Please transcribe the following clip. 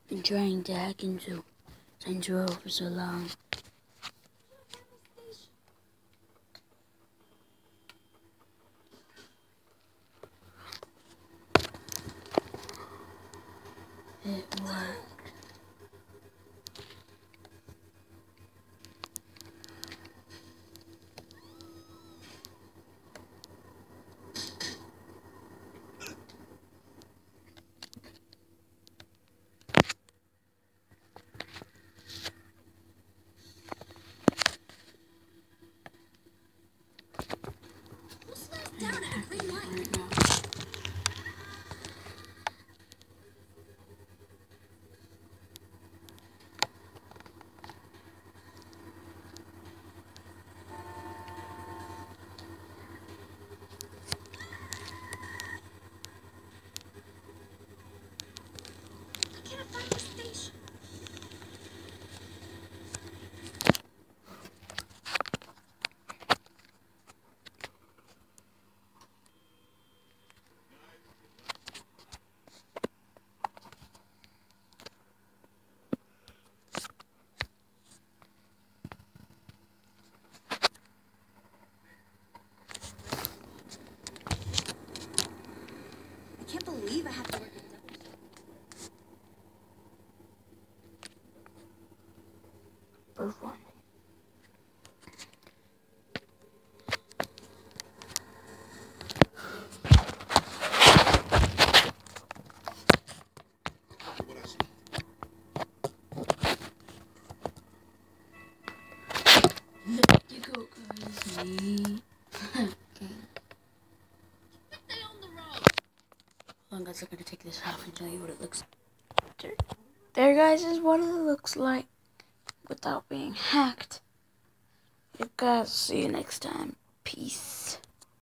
been trying to hack into Saints Row for so long. It worked. Down at the green light. Right now. I can't find the station. I can't believe I have to work a double shift. First one. You go crazy. Stay on the road. Hold on, guys, I'm gonna take this off and show you what it looks like. There, guys, is what it looks like without being hacked. You guys, see you next time. Peace.